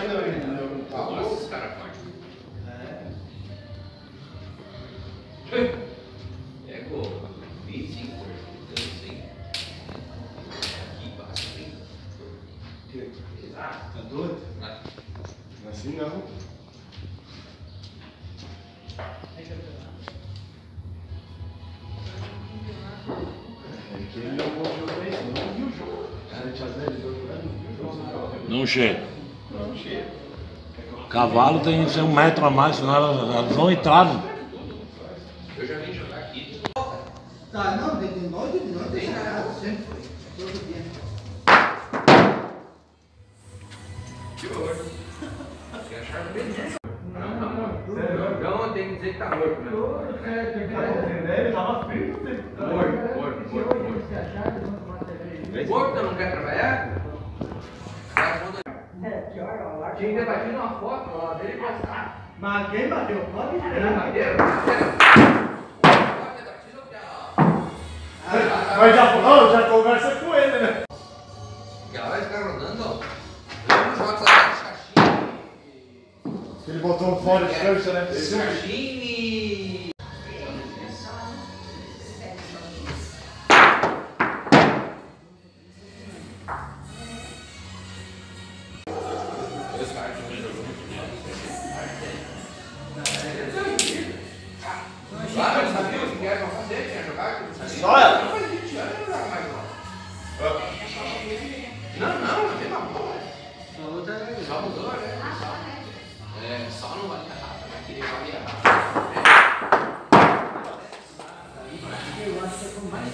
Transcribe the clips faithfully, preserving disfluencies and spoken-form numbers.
Nossa, esse cara pode. É gol. vinte e cinco, assim. Aqui passa trinta. Exato. Tá doido? Assim não. Ele não viu o jogo, não viu o jogo. sete a zero, ele não viu o jogo. Não chega. Não chega. Cavalo tem que ser um metro a mais, senão elas vão e travam. Eu já vim jogar aqui. Tá, não, de noite, de noite, tem nada, sempre foi. Todo dia. Que horror. Você achava bem? Não, não, não. Então tem que dizer que tá morto, né? Ele tava frio, Morto, morto, morto, morto. Morto não quer trabalhar? Tinha que ter batido uma foto lá dele e postar. Mas quem bateu? Pode Ele esperar. bateu? Mas já, oh, já conversa com ele, né? Galera, fica rodando, ó. Eu não jogo essa caixinha. Ele botou um fora de cancha, né? Caixinha. Claro, eu sabia o que era pra fazer, tinha jogado. Só ela? Não faz vinte anos eu não jogo mais não. Não, não, não tem uma bola. Só mudou, né? É, só não vale a Rafa, vai querer valer a Rafa. Eu acho que é com mais.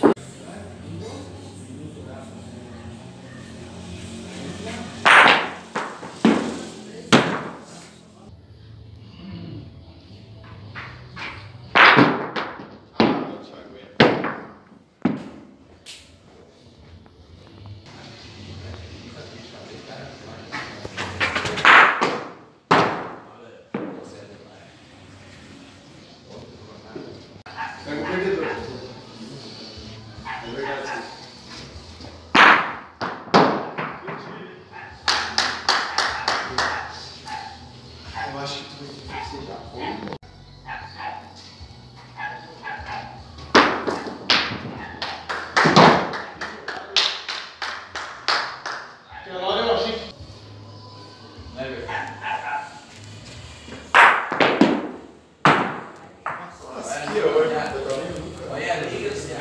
Pega o perdedor. É verdade. Eu acho que tu vai ter que ser já. Aquela hora eu achei que... Não é verdade? Nossa, que horror. Olha a liga, assim.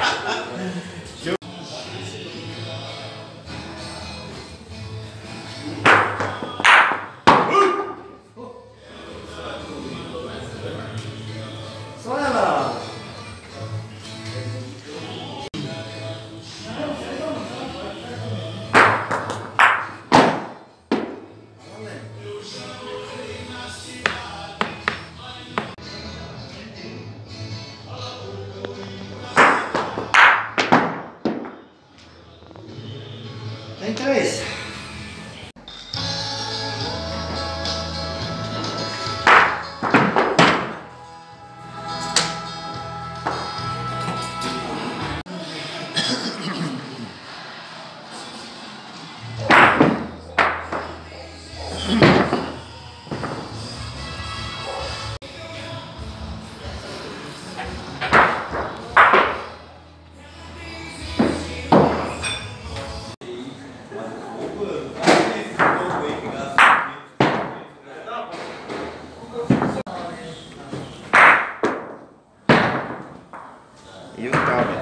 Só ela. Tem três. E o cabo?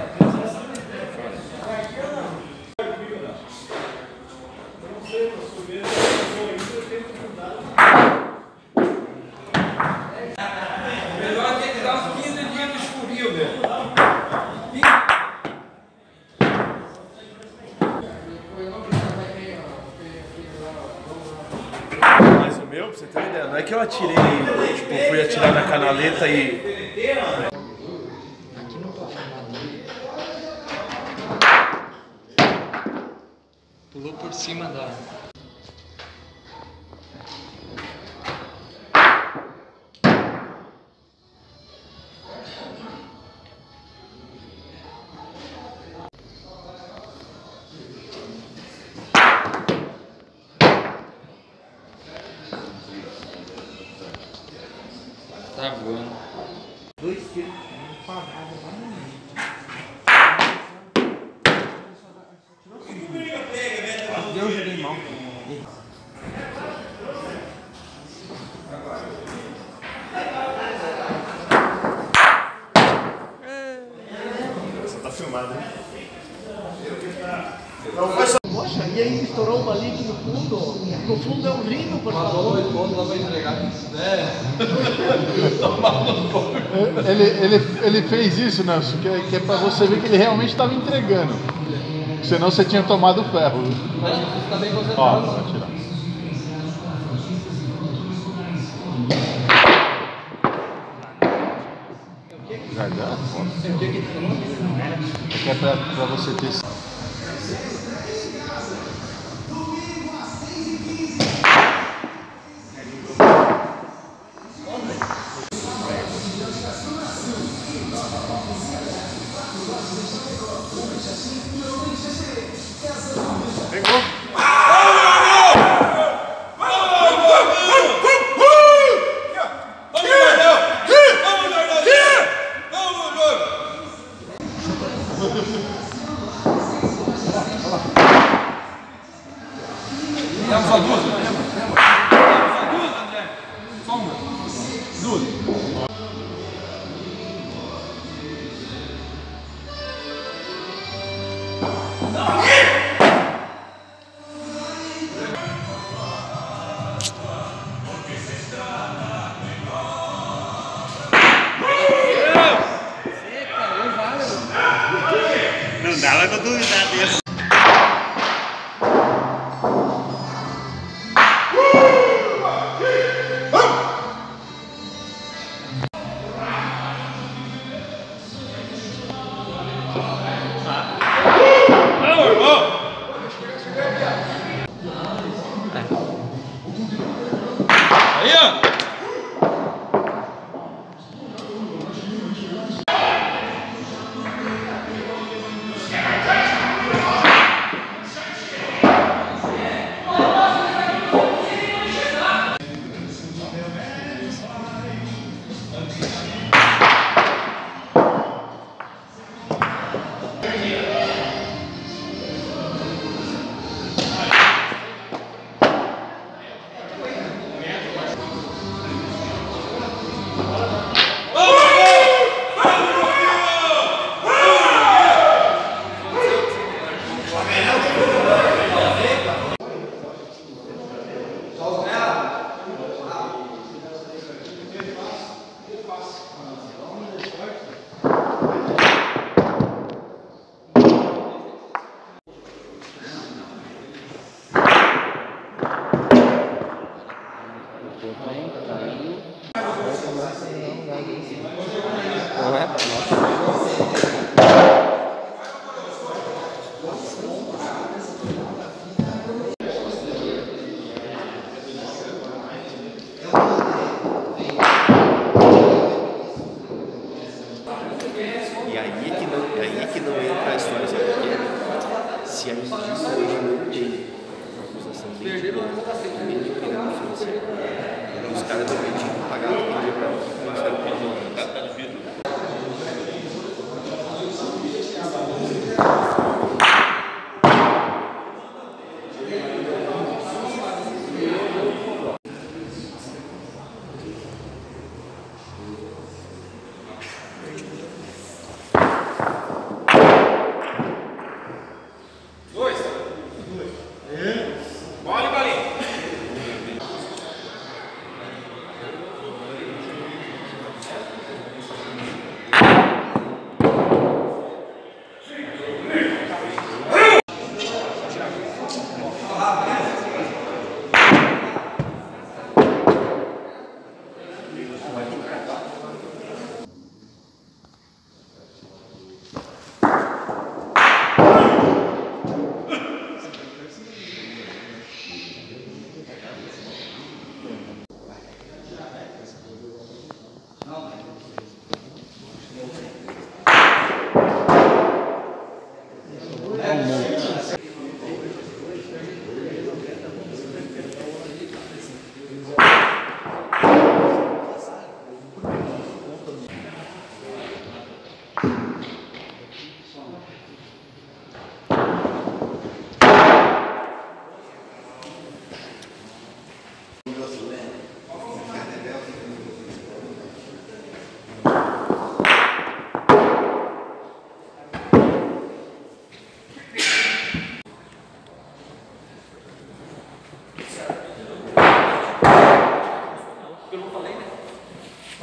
Melhor ter que dar uns quinze dias de churinho, velho. Mas o meu, pra você ter uma ideia, não é que eu atirei, tipo, fui atirar na canaleta e... Aqui não pode chamar dele. Pulou por cima da... Tá voando. Dois quilos. Um quadrado lá no meio. Deus, joguei mal. Você tá filmado, hein? Poxa, e aí estourou uma ali aqui no fundo? No fundo é um lindo, por favor. Dois pontos, não vai entregar. Ele, ele, ele fez isso, Nelson, que, é- que é pra você ver que ele realmente estava entregando. Senão você tinha tomado ferro. Mas você tá bem Ó, concentrado. vai tirar. Garganta? É que é pra, pra você ter. Pegou. Temos só duas, né? Só duas, André. Só uma. Duas. Não dava pra duvidar desse. Aí, ó. E aí é que não, e aí é que não entra a história, sabe por quê? Se a justiça hoje não tem uma acusação bem de pena financeira, os caras também tinham que pagar o dinheiro para o Ministério Público. Tá, tá difícil. Bola e balinha.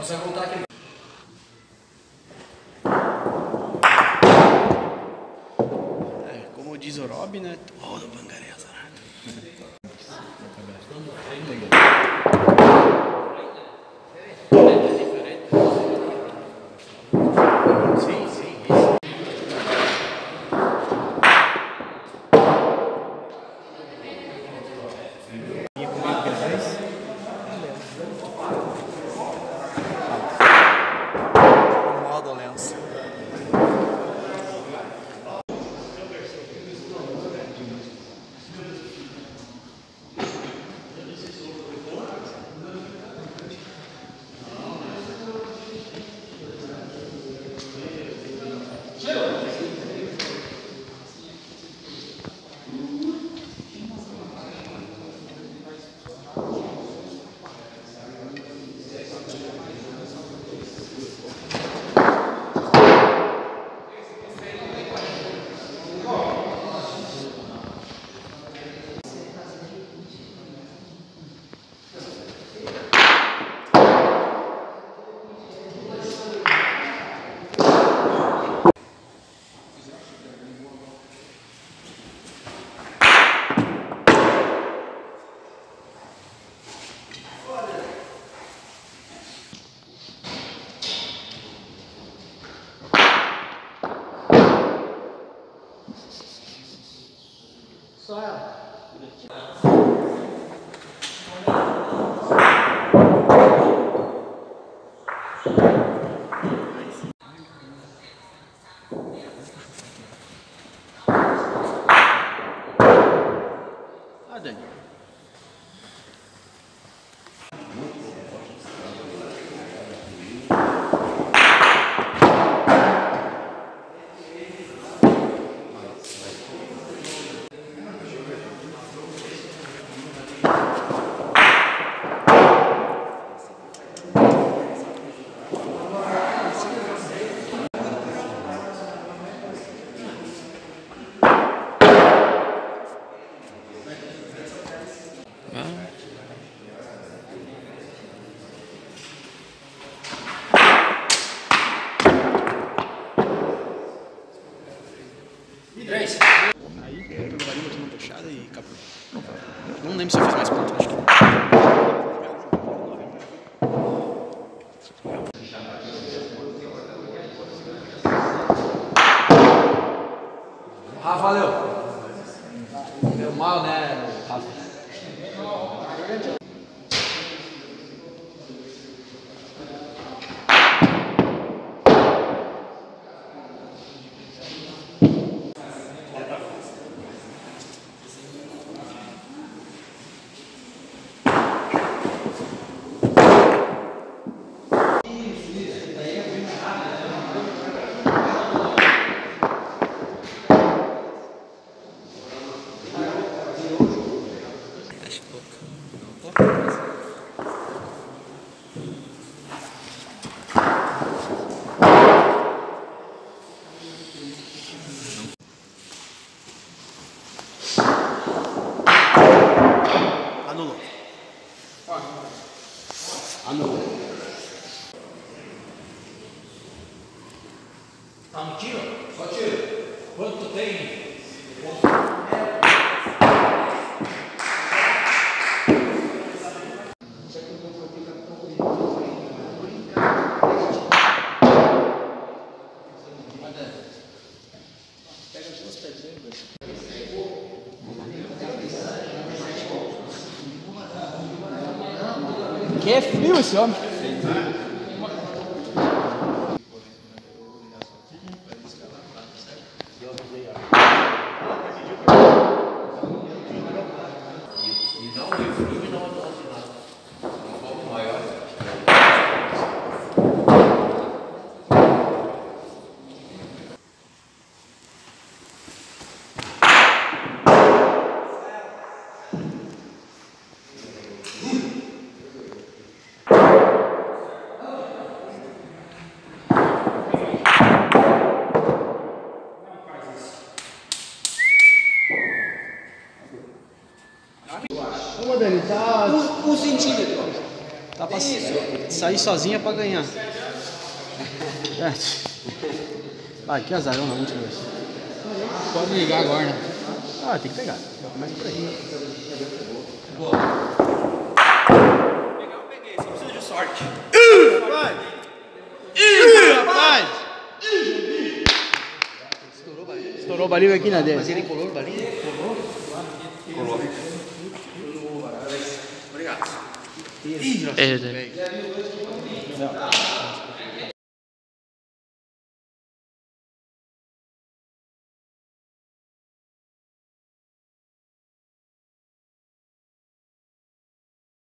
você vai voltar aqui. É, como diz o Rob, né? Todo bangaré azarado. Sim, sim, isso. Modo lenço. Só ela. Ah, Dani. Três. Aí, pegou o Marinho, botou uma puxada e acabou. Não lembro se eu fiz mais pontos, acho que. Ah, valeu. Deu mal, né, Rafa? Anulou. Anulou. Tá no tiro? Só tiro. Quanto tem? Que é frio esse homem. E dá um refrio e dá uma velocidade. Um pouco maior. Ô, Dani, tá. Um, um centímetro. Tá pra sair sozinha pra ganhar. É. Vai, que azarão na última vez. Pode ligar agora, né? Ah, tem que pegar. Começa por aí. Pegar eu peguei, só preciso de sorte. Ih, rapaz! Ih, rapaz! Estourou o balinho. Estourou o balinho aqui na dele. Mas ele colou no balinho? Colou. Obrigado. É, é.